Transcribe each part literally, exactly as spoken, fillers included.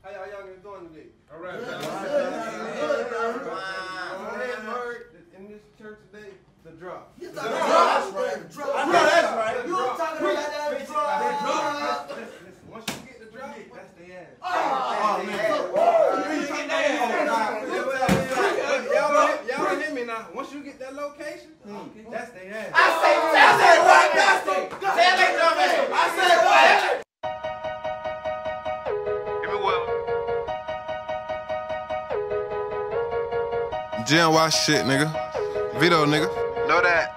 How y'all youngins doing today? All right. In this church today, the drop. You talking about the drop? I know that's right. You talking about that drop? Listen, once you get the drop, that's the ass. Oh, man. Y'all hit me now. Once you get that location, that's the ass. I said, I said what? That's the. Tell me something. I said what? G N Y shit, nigga. Vito, nigga. Know that.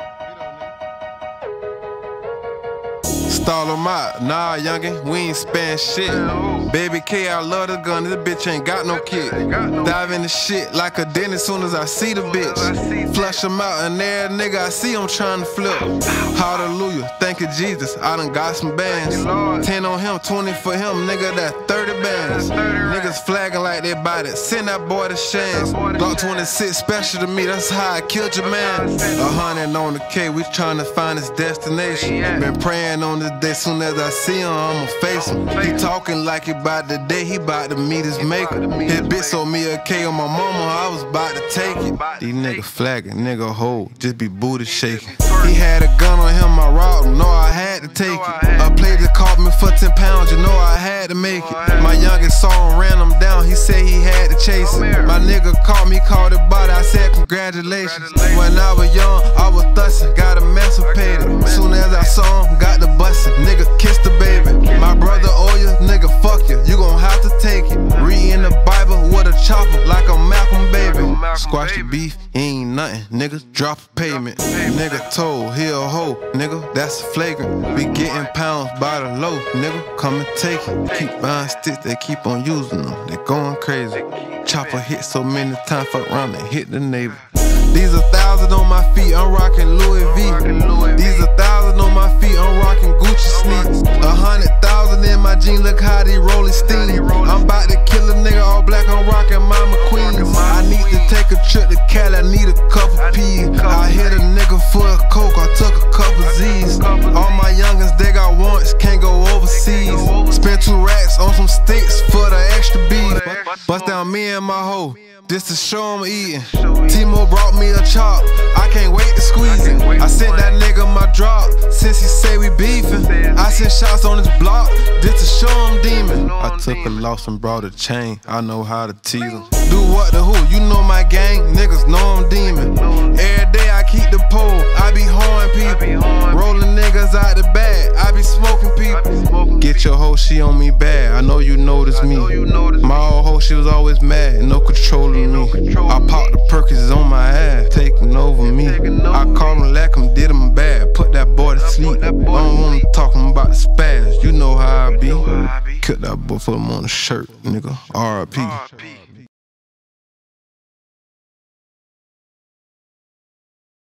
Stall 'em out. Nah, youngin', we ain't spend shit. Baby K, I love the gun. This bitch ain't got no kick. Dive in the shit like a dentist soon as I see the bitch. Flush 'em out and every nigga I see I'm trying to flip. Hallelujah, thank you Jesus, I done got some bands. ten on him, twenty for him, nigga, that thirty bands. Niggas flagging like they bought it, send that boy to Shands. Glock twenty-six special to me, that's how I killed your man. A hundred on the K, we trying to find his destination. Been praying on this day, soon as I see him, I'ma face him. He talking like he bout the day, he bout to meet his maker. His bitch sold me a K on my mama, I was about to take it. These niggas flagging, nigga hold, just be booty shaking. He had a gun on him, I robbed him, know I had to take it. A play that caught me for ten pounds, you know I had to make it. My youngest saw him, ran him down, he said he had to chase it. My nigga caught me, called it body, I said congratulations. When I was young, I was thussin', got emancipated. Soon as I saw him, got the bussin', nigga kissed the baby. My brother owe you, nigga fuck you, you gon' have to take it. Reading the Bible with a chopper, like a Malcolm baby. Squash the beef, ain't nothing, nigga, drop a payment. Nigga told, he a hoe, nigga, that's flagrant. Be getting pounds by the low, nigga, come and take it. Keep buying sticks, they keep on using them, they going crazy. Chopper hit so many times, fuck around and hit the neighbor. These a thousand on my feet, I'm rocking Louis V. These a thousand on my feet, I'm rocking Gucci sneaks. A hundred thousand in my jeans, look how they roll it steam. I'm about to kill a nigga all black, I'm rocking Mama Queens. I need to take a trip to Cali, I need a couple P's. I hit a nigga for a coke, I took a couple Z's. All my youngins, they got warrants, can't go overseas. Spent two racks on some sticks for the extra beat. Bust down me and my hoe, just to show him eating. Timo brought me a chop, I can't wait to squeeze it. I sent that nigga my drop, since he say we beefing. I sent shots on his block, just to show him demon. I took a loss and brought a chain, I know how to tease him. Do what the who, you know my gang, niggas know I'm demon. Every day I keep the pole, I be hoeing people. Rolling niggas out the bag, I be smoking people. Get your hoe, she on me bad, I know you notice me. My old hoe, she was always mad, no controlling me. I popped the Perkins on my ass, taking over me. I called him lack him, did him bad, put that boy to sleep. I don't want him talking about the spaz, you know how I be. Cut that boy, put him on the shirt, nigga, R I P